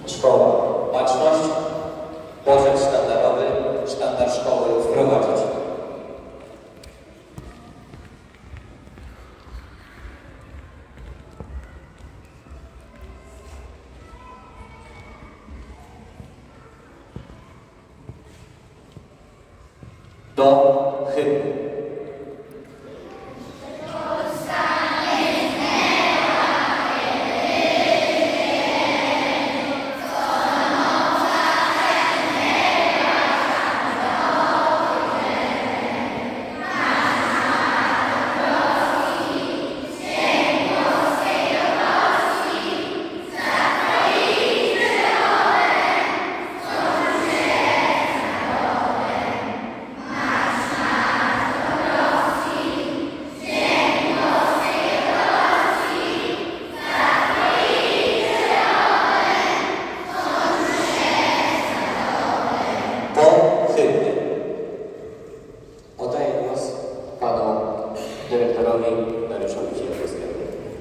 Szkoła. Baczność. Poczet sztandarowy. Sztandar szkoły wprowadzić. Do hymnu. Dyrektorowi Dariuszowi Ciechowskiemu.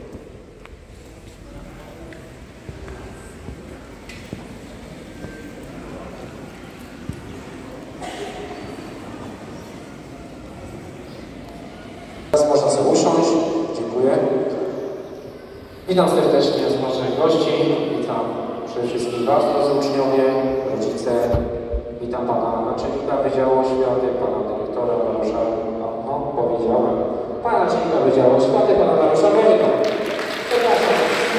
Teraz można sobie usiąść. Dziękuję. Witam serdecznie zmożnych gości. Witam przede wszystkim Was, drodzy uczniowie, rodzice. Witam Pana Naczelnika Wydziału Oświaty, Pana Dyrektora Dariusza. No, powiedziałem. Pana Naczelnika Wydziału Oświaty, Pana Dariusza Bonika. Przepraszam.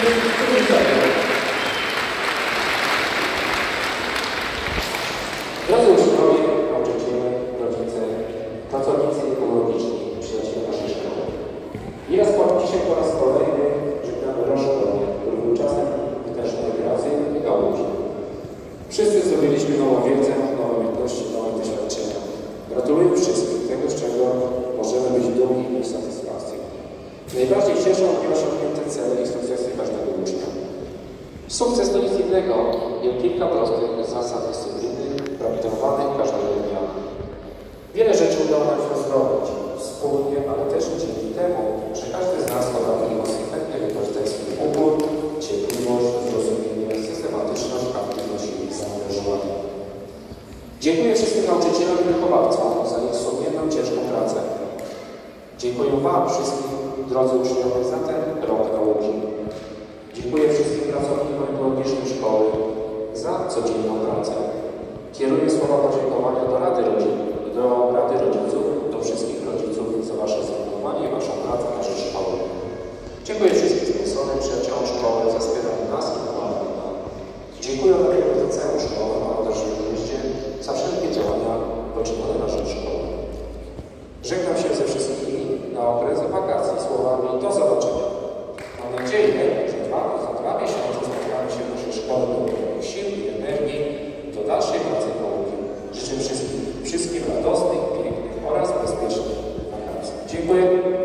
Drodzy uczniowie, nauczyciele, rodzice, pracownicy ekologiczni, przyjaciele naszej szkoły. Dzisiaj po raz kolejny żegnamy roszkowie, który był czasem wytężonej pracy i nauki. Wszyscy zdobyliśmy nową wiedzę, nowe umiejętności, nowe doświadczenia. Gratuluję wszystkim tego, z czego możemy być dumni i satysfakcji. Najbardziej cieszą mnie osiągnięte cele i sukcesy każdego ucznia. Sukces to nic innego, jak kilka prostych zasad dyscypliny, praktykowanych każdego dnia. Wiele rzeczy udało nam się zrobić wspólnie, ale też dzięki temu, że każdy z nas potrafi konsekwentnie wykorzystać swój upór, cierpliwość, zrozumienie, systematyczność, aktywność i zaangażowanie. Dziękuję wszystkim nauczycielom i wychowawcom za ich sumienną, ciężką pracę. Dziękuję Wam wszystkim, drodzy uczniowie, za ten rok nauki. Dziękuję wszystkim pracownikom ekologicznej szkoły za codzienną pracę. Kieruję słowa podziękowania do Rady Rodziców, do wszystkich rodziców za Wasze zaangażowanie i Waszą pracę na rzecz szkoły. Dziękuję wszystkim sponsorom, przyjaciołom szkoły za wspieranie nas i pomaganie nam. Dziękuję za całą szkołę, Panu też oczywiście, za wszelkie działania poczynione na rzecz szkoły. Żegnam się ze wszystkimi na okres wakacji słowami do zobaczenia. Mam nadzieję, że za 2 miesiące spotkamy się w naszej szkole do sił i energii do dalszej pracy nauki. Życzę wszystkim radosnych, pięknych oraz bezpiecznych wakacji. Dziękuję.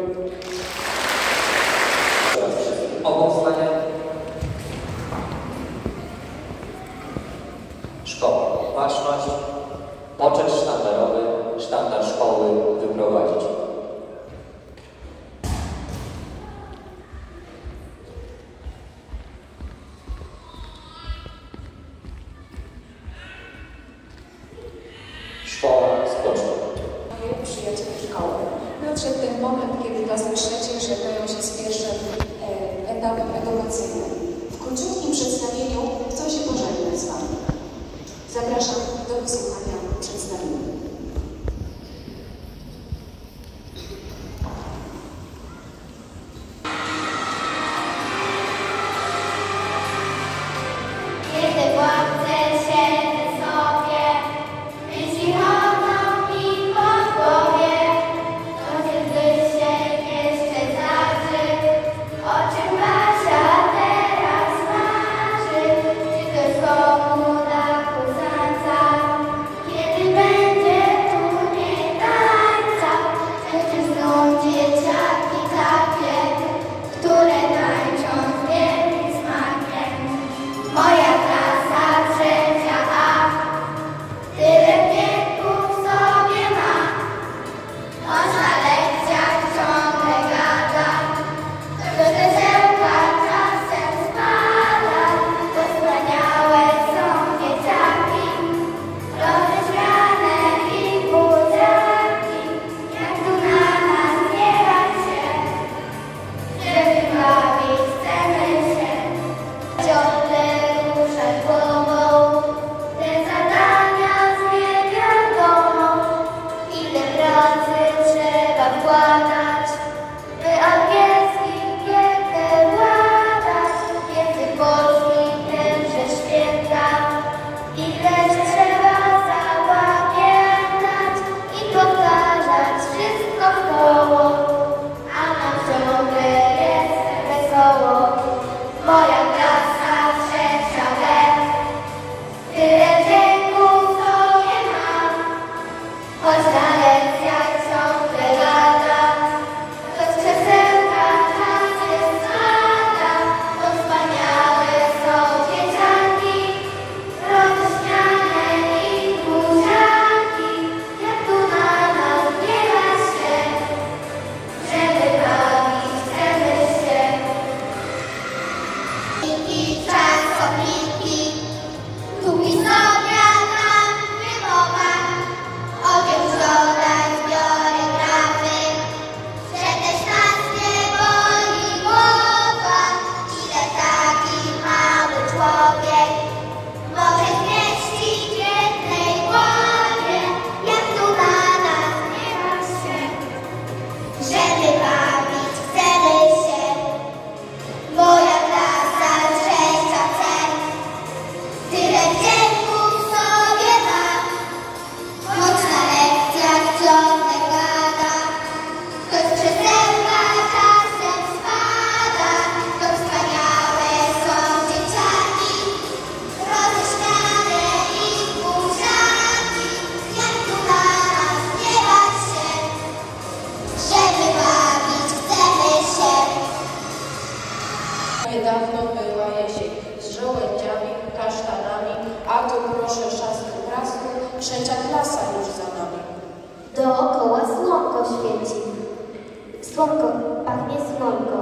Obok zdania. Szkoła. Baczność. Poczet sztandarowy. Sztandar szkoły wyprowadzić. Szkoła spocznie. Przyjaciele szkoły. Nadszedł ten moment, kiedy klasy trzecie żegnają się z pierwszym etapem edukacyjnym. W króciutkim przedstawieniu chcę się pożegnać z Wami. Zapraszam do wysłuchania przedstawienia. Kiedy będzie niedawno była jesień, z żołędziami, kasztanami, a tu proszę szastru prasku, 3. klasa już za nami. Dookoła słonko świeci. Słonko pachnie słonką.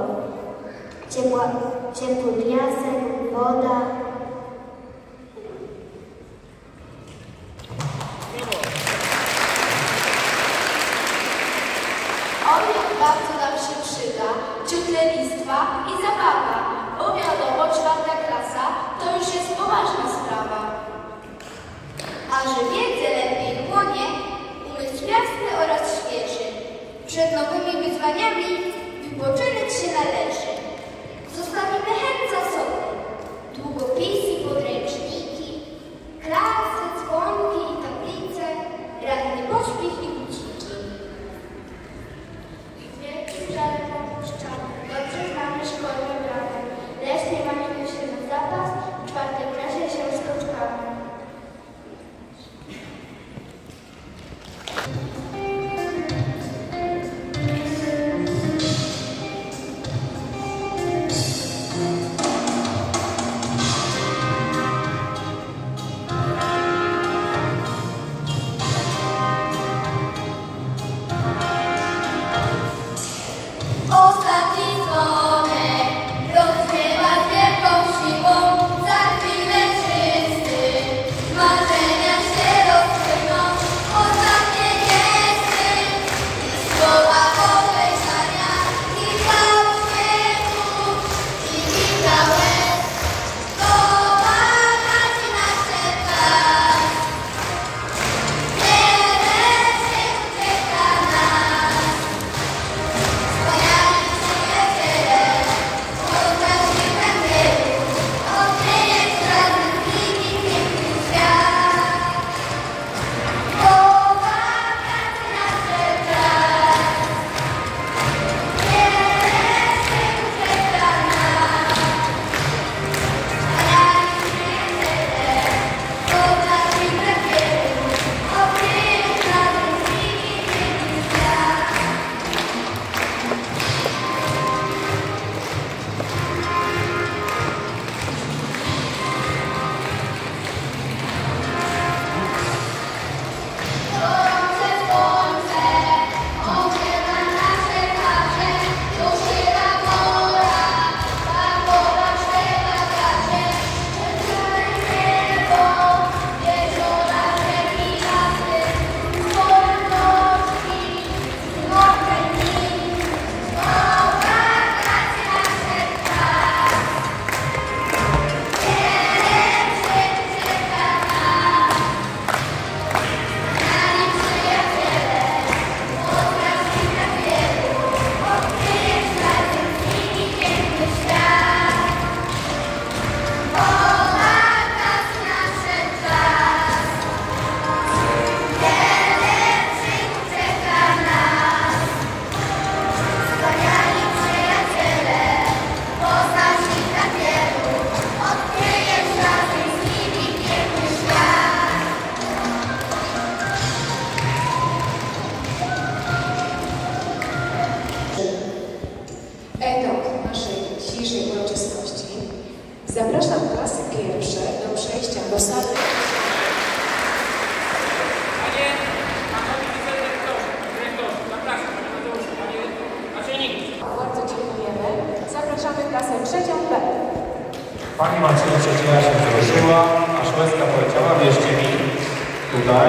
Ciepły piasek, woda. On jak bardzo nam się przyda, ciut lenistwa i zabawa, bo wiadomo, 4. klasa to już jest poważna sprawa. A że wiedzę lepiej chłonie, umysł jasny oraz świeży. Przed nowymi wyzwaniami wypoczynek się należy. Zostawimy chęt za sobą, długopisy, podręczniki, klasy, dzwonki i tablice, ranny pośpiech i buciki. Wielkim żalem opuszczamy, dobrze znamy szkolne bramy, lecz nie mamy się na zapas, w 4. klasie się spotkamy. Ostatni dzwonek rozgrywa z wielką siłą, za chwilę wszyscy marzenia się rozpłyną. Ostatnie gesty i słowa podejrzenia, kilka uśmiechów i kilka łez. Pomagać nadszedł czas, wiele się czeka nas. Wspaniali przyjaciele, poznali premieru, odkryjesz razem z nimi piękny świat. Po wakacji nadszedł czas, wiele się czeka nas. Wspaniali przyjaciele, poznali premieru, odkryjesz razem z nimi piękny świat. Gorące słońce ogrzewa nasze twarze, duszyła pora, ta pora trzeba każe. Czerwone niebo, jeziora, rzeki, lasy, wolności, mokre dni. Po wakacji nadszedł czas, wiele świat czeka nas. Wspaniali przyjaciele, poznasz ich tak wielu, odkryjesz razem z nimi piękny świat. Po wakacji nadszedł czas, wiele przygód czeka nas. Wspaniali przyjaciele, poznasz ich tak wielu, odkryjesz razem z nimi piękny świat. Etap naszej dzisiejszej uroczystości. Zapraszam klasy pierwsze do przejścia do sali. Panie, panowie wicedyrektorzy, zapraszam, panie Mateuszu, panie naczelniku. Bardzo dziękujemy. Zapraszamy klasę trzecią B. Pani Marcina Trzecina się wzruszyła, aż łezka poleciała, wierzcie mi, tutaj.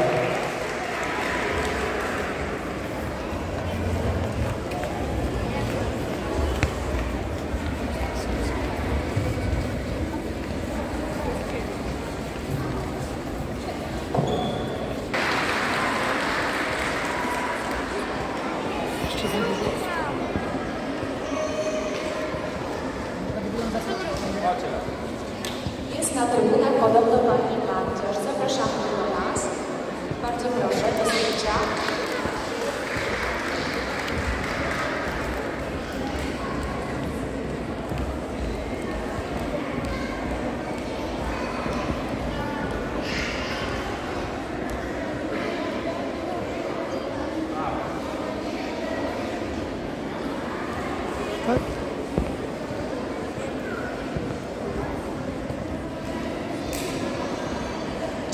Jest na trybunach podobno pani Manciarz. Zapraszamy do nas. Bardzo proszę, do zdjęcia.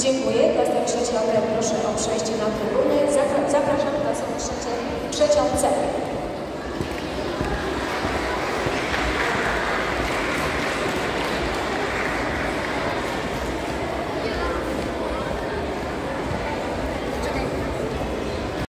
Dziękuję. Klasę trzecią D proszę o przejście na trybunę. Zapraszam klasę trzecią C.